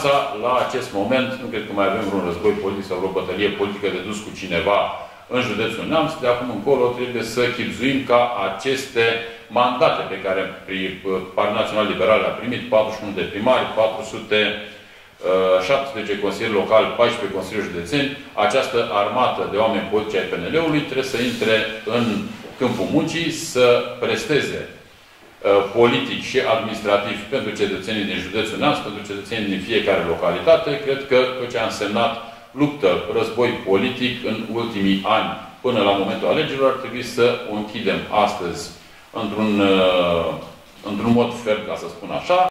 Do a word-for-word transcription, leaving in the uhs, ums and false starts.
speranța, la acest moment, nu cred că mai avem vreun război politic sau vreo bătălie politică de dus cu cineva în județul Neamț. De acum încolo trebuie să chibzuim ca aceste mandate pe care Partidul Național Liberal le-a primit, patruzeci și unu de primari, patru sute șaptesprezece consilieri locali, paisprezece consilieri județeni, această armată de oameni politici ai P N L-ului trebuie să intre în câmpul muncii, să presteze politic și administrativ pentru cetățenii din județul Neamț, pentru cetățenii din fiecare localitate. Cred că tot ce a însemnat luptă, război politic în ultimii ani până la momentul alegerilor ar trebui să o închidem astăzi într-un într-un mod ferm, ca să spun așa.